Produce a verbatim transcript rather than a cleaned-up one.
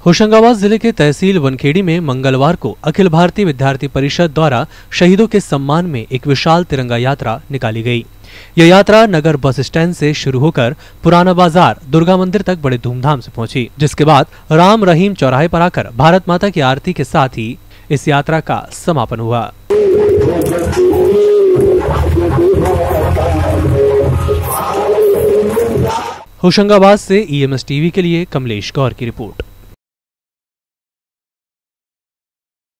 होशंगाबाद जिले के तहसील वनखेड़ी में मंगलवार को अखिल भारतीय विद्यार्थी परिषद द्वारा शहीदों के सम्मान में एक विशाल तिरंगा यात्रा निकाली गई। यह यात्रा नगर बस स्टैंड से शुरू होकर पुराना बाजार दुर्गा मंदिर तक बड़े धूमधाम से पहुंची, जिसके बाद राम रहीम चौराहे पर आकर भारत माता की आरती के साथ ही इस यात्रा का समापन हुआ। होशंगाबाद से ई एम एस टीवी के लिए कमलेश गौर की रिपोर्ट।